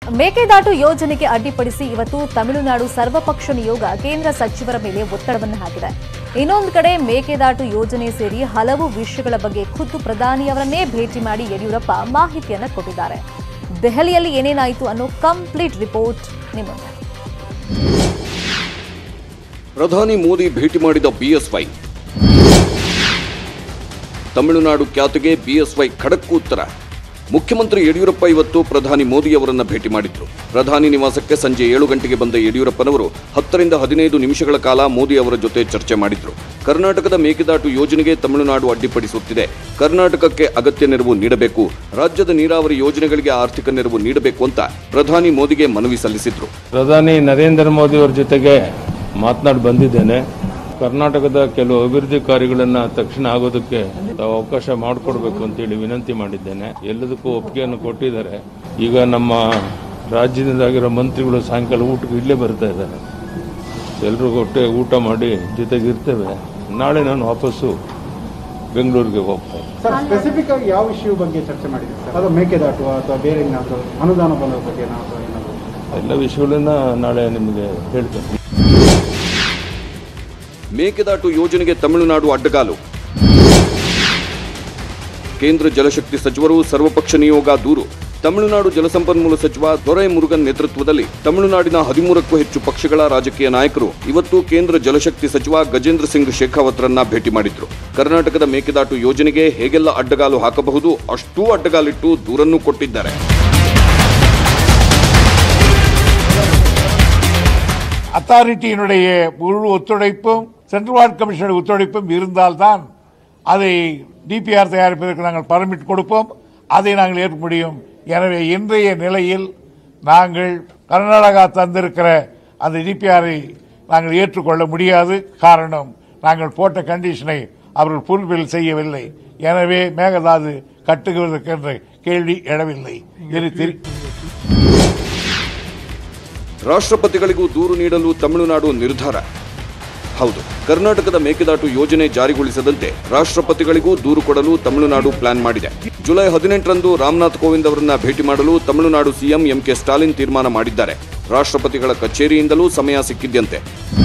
ಮೇಕೆದಾಟು ಯೋಜನೆಗೆ ಅಡ್ಡಿಪಡಿಸಿ ಇವತ್ತು ತಮಿಳುನಾಡು ಸರ್ವಪಕ್ಷ ನಿಯೋಗ ಕೇಂದ್ರ ಸಚಿವರ ಮೇಲೆ ಒತ್ತಡವನ್ನು ಹಾಕಿದೆ. ಇನ್ನೊಂದು ಕಡೆ ಮೇಕೆದಾಟು ಯೋಜನೆ ಸೇರಿ ಹಲವು ವಿಷಯಗಳ ಬಗ್ಗೆ ಖುದ್ದು ಪ್ರಧಾನಿಯವರನ್ನೇ ಭೇಟಿ ಮಾಡಿ ಯಡಿಯೂರಪ್ಪ ಮಾಹಿತಿಯನ್ನು ಕೊಟ್ಟಿದ್ದಾರೆ. ದೆಹಲಿಯಲ್ಲಿ ಏನೇನಾಯಿತು ಅನ್ನೋ ಕಂಪ್ಲೀಟ್ ರಿಪೋರ್ಟ್ ನಿಮ್ಮ ಮುಂದೆ. ಪ್ರಧಾನಿ ಮೋದಿ ಭೇಟಿ ಮಾಡಿದ ಬಿಎಸ್ವೈ. ತಮಿಳುನಾಡು ಖ್ಯಾತಿಗೆ ಬಿಎಸ್ವೈ ಖಡಕ್ ಉತ್ತರ. ಮುಖ್ಯಮಂತ್ರಿ ಯಡಿಯೂರಪ್ಪ ಇವತ್ತು ಪ್ರಧಾನಿ ಮೋದಿ ಅವರನ್ನ ಭೇಟಿ ಮಾಡಿದ್ರು. ಪ್ರಧಾನಿ ನಿವಾಸಕ್ಕೆ ಸಂಜೆ 7 ಗಂಟೆಗೆ ಬಂದ ಯಡಿಯೂರಪ್ಪನವರು 10 ರಿಂದ 15 ನಿಮಿಷಗಳ ಕಾಲ ಮೋದಿ ಅವರ ಜೊತೆ ಚರ್ಚೆ ಮಾಡಿದ್ರು. ಕರ್ನಾಟಕದ ಮೇಕೆದಾಟು ಯೋಜನೆಗೆ ತಮಿಳುನಾಡು ಅಡ್ಡಿಪಡಿಸುತ್ತಿದೆ, ಕರ್ನಾಟಕಕ್ಕೆ ಅಗತ್ಯ ನೆರವು ನೀಡಬೇಕು, ರಾಜ್ಯದ ನೀರಾವರಿ ಯೋಜನೆಗಳಿಗೆ ಆರ್ಥಿಕ ನೆರವು ನೀಡಬೇಕು ಅಂತ ಪ್ರಧಾನಿ ಮೋದಿಗೆ ಮನವಿ ಸಲ್ಲಿಸಿದ್ರು. ಪ್ರಧಾನಿ ನರೇಂದ್ರ ಮೋದಿ ಅವರ ಜೊತೆಗೆ ಮಾತನಾಡಿ ಬಂದಿದ್ದೇನೆ. ಕರ್ನಾಟಕದ ಕೆಲವು ಅಭಿವೃದ್ಧಿ ಕಾರ್ಯಗಳನ್ನು ತಕ್ಷಣ ಆಗೋದಕ್ಕೆ ಅವಕಾಶ ಮಾಡಿಕೊಡ್ಬೇಕು ಅಂತೇಳಿ ವಿನಂತಿ ಮಾಡಿದ್ದೇನೆ. ಎಲ್ಲದಕ್ಕೂ ಒಪ್ಪಿಗೆಯನ್ನು ಕೊಟ್ಟಿದ್ದಾರೆ. ಈಗ ನಮ್ಮ ರಾಜ್ಯದಿಂದಾಗಿರೋ ಮಂತ್ರಿಗಳು ಸಾಯಂಕಾಲ ಊಟಕ್ಕೆ ಇಲ್ಲೇ ಬರ್ತಾ ಇದ್ದಾರೆ. ಎಲ್ಲರೂ ಒಟ್ಟೆ ಊಟ ಮಾಡಿ ಜೊತೆಗಿರ್ತೇವೆ. ನಾಳೆ ನಾನು ವಾಪಸ್ಸು ಬೆಂಗಳೂರಿಗೆ ಹೋಗ್ತೇನೆ. ಸರ್, ಸ್ಪೆಸಿಫಿಕ್ ಆಗಿ ಯಾವ ವಿಷಯ ಬಗ್ಗೆ ಚರ್ಚೆ ಮಾಡಿದ್ದೀವಿ ಸರ್? ಅದು ಮೇಕೆದಾಟು ಅಥವಾ ಬೇರೆ ಏನಾದರೂ ಅನುದಾನ ಬಂದ ಬಗ್ಗೆ ಏನಾದರೂ ಎಲ್ಲ ವಿಷಯಗಳನ್ನ ನಾಳೆ ನಿಮಗೆ ಹೇಳ್ತೇನೆ. ಮೇಕೆದಾಟು ಯೋಜನೆಗೆ ತಮಿಳುನಾಡು ಅಡ್ಡಗಾಲು. ಕೇಂದ್ರ ಜಲಶಕ್ತಿ ಸಚಿವರು ಸರ್ವಪಕ್ಷ ನಿಯೋಗ ದೂರು. ತಮಿಳುನಾಡು ಜಲಸಂಪನ್ಮೂಲ ಸಚಿವ ದೊರೈ ಮುರುಗನ್ ನೇತೃತ್ವದಲ್ಲಿ ತಮಿಳುನಾಡಿನ 13ಕ್ಕೂ ಹೆಚ್ಚು ಪಕ್ಷಗಳ ರಾಜಕೀಯ ನಾಯಕರು ಇವತ್ತು ಕೇಂದ್ರ ಜಲಶಕ್ತಿ ಸಚಿವ ಗಜೇಂದ್ರ ಸಿಂಗ್ ಶೇಖಾವತ್ರನ್ನ ಭೇಟಿ ಮಾಡಿದ್ರು. ಕರ್ನಾಟಕದ ಮೇಕೆದಾಟು ಯೋಜನೆಗೆ ಹೇಗೆಲ್ಲ ಅಡ್ಡಗಾಲು ಹಾಕಬಹುದು ಅಷ್ಟೂ ಅಡ್ಡಗಾಲಿಟ್ಟು ದೂರನ್ನೂ ಕೊಟ್ಟಿದ್ದಾರೆ. அத்தாரிட்டியினுடைய முழு ஒத்துழைப்பும் சென்ட்ரல் வார்டு கமிஷனுடைய ஒத்துழைப்பும் இருந்தால்தான் அதை டிபிஆர் தயாரிப்பதற்கு நாங்கள் பர்மிட் கொடுப்போம். அதை நாங்கள் ஏற்க முடியும். எனவே இன்றைய நிலையில் நாங்கள் கர்நாடகா தந்திருக்கிற அந்த டிபிஆரை நாங்கள் ஏற்றுக்கொள்ள முடியாது. காரணம், நாங்கள் போட்ட கண்டிஷனை அவர்கள் ஃபுல்ஃபில் செய்யவில்லை. எனவே மேகதாது கட்டுவதற்கென்ற கேள்வி எழவில்லை. ರಾಷ್ಟ್ರಪತಿಗಳಿಗೂ ದೂರು ನೀಡಲು ತಮಿಳುನಾಡು ನಿರ್ಧಾರ. ಹೌದು, ಕರ್ನಾಟಕದ ಮೇಕೆದಾಟು ಯೋಜನೆ ಜಾರಿಗೊಳಿಸದಂತೆ ರಾಷ್ಟ್ರಪತಿಗಳಿಗೂ ದೂರು ಕೊಡಲು ತಮಿಳುನಾಡು ಪ್ಲಾನ್ ಮಾಡಿದೆ. ಜುಲೈ 18ರಂದು ರಾಮನಾಥ್ ಕೋವಿಂದ್ ಅವರನ್ನ ಭೇಟಿ ಮಾಡಲು ತಮಿಳುನಾಡು ಸಿಎಂ ಎಂಕೆ ಸ್ಟಾಲಿನ್ ತೀರ್ಮಾನ ಮಾಡಿದ್ದಾರೆ. ರಾಷ್ಟ್ರಪತಿಗಳ ಕಚೇರಿಯಿಂದಲೂ ಸಮಯ ಸಿಕ್ಕಿದ್ದಂತೆ.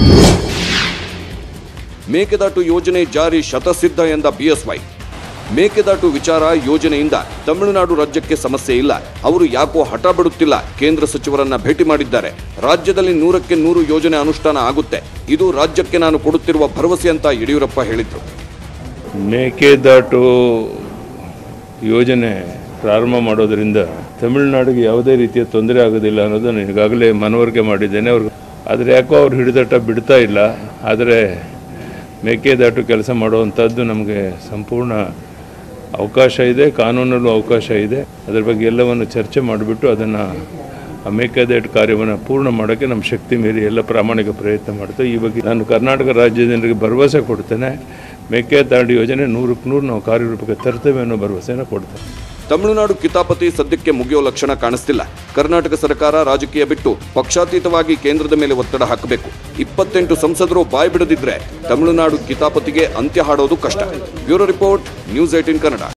ಮೇಕೆದಾಟು ಯೋಜನೆ ಜಾರಿ ಶತಸಿದ್ಧ ಎಂದ ಬಿಎಸ್ವೈ. ಮೇಕೆದಾಟು ವಿಚಾರ ಯೋಜನೆಯಿಂದ ತಮಿಳುನಾಡು ರಾಜ್ಯಕ್ಕೆ ಸಮಸ್ಯೆ ಇಲ್ಲ, ಅವರು ಯಾಕೋ ಹಠ ಬಿಡುತ್ತಿಲ್ಲ, ಕೇಂದ್ರ ಸಚಿವರನ್ನ ಭೇಟಿ ಮಾಡಿದ್ದಾರೆ. ರಾಜ್ಯದಲ್ಲಿ 100ಕ್ಕೆ 100 ಯೋಜನೆ ಅನುಷ್ಠಾನ ಆಗುತ್ತೆ, ಇದು ರಾಜ್ಯಕ್ಕೆ ನಾನು ಕೊಡುತ್ತಿರುವ ಭರವಸೆ ಅಂತ ಯಡಿಯೂರಪ್ಪ ಹೇಳಿದ್ರು. ಮೇಕೆದಾಟು ಯೋಜನೆ ಪ್ರಾರಂಭ ಮಾಡೋದ್ರಿಂದ ತಮಿಳುನಾಡಿಗೆ ಯಾವುದೇ ರೀತಿಯ ತೊಂದರೆ ಆಗೋದಿಲ್ಲ ಅನ್ನೋದನ್ನು ಈಗಾಗಲೇ ಮನವರಿಕೆ ಮಾಡಿದ್ದೇನೆ. ಆದರೆ ಯಾಕೋ ಅವ್ರು ಹಿಡಿದಾಟ ಬಿಡ್ತಾ ಇಲ್ಲ. ಆದರೆ ಮೇಕೆದಾಟು ಕೆಲಸ ಮಾಡುವಂಥದ್ದು ನಮಗೆ ಸಂಪೂರ್ಣ ಅವಕಾಶ ಇದೆ, ಕಾನೂನಲ್ಲೂ ಅವಕಾಶ ಇದೆ. ಅದರ ಬಗ್ಗೆ ಎಲ್ಲವನ್ನು ಚರ್ಚೆ ಮಾಡಿಬಿಟ್ಟು ಅದನ್ನು ಮೇಕೆದಾಟು ಕಾರ್ಯವನ್ನು ಪೂರ್ಣ ಮಾಡೋಕ್ಕೆ ನಮ್ಮ ಶಕ್ತಿ ಮೀರಿ ಎಲ್ಲ ಪ್ರಾಮಾಣಿಕ ಪ್ರಯತ್ನ ಮಾಡ್ತೇವೆ. ಈ ಬಗ್ಗೆ ನಾನು ಕರ್ನಾಟಕ ರಾಜ್ಯದ ಜನರಿಗೆ ಭರವಸೆ ಕೊಡ್ತೇನೆ. ಮೇಕೆದಾಟು ಯೋಜನೆ 100ಕ್ಕೆ 100 ನಾವು ಕಾರ್ಯರೂಪಕ್ಕೆ ತರ್ತೇವೆ ಅನ್ನೋ ಭರವಸೆನ ಕೊಡ್ತೇನೆ. ತಮಿಳುನಾಡು ಕಿತಾಪತಿ ಸದ್ಯಕ್ಕೆ ಮುಗಿಯೋ ಲಕ್ಷಣ ಕಾಣಿಸ್ತಿಲ್ಲ. ಕರ್ನಾಟಕ ಸರ್ಕಾರ ರಾಜಕೀಯ ಬಿಟ್ಟು ಪಕ್ಷಾತೀತವಾಗಿ ಕೇಂದ್ರದ ಮೇಲೆ ಒತ್ತಡ ಹಾಕಬೇಕು. 28 ಸಂಸದರು ಬಾಯಿ ಬಿಡದಿದ್ರೆ ತಮಿಳುನಾಡು ಕಿತಾಪತಿಗೆ ಅಂತ್ಯ ಹಾಡೋದು ಕಷ್ಟ. Bureau report, news 18 Kannada.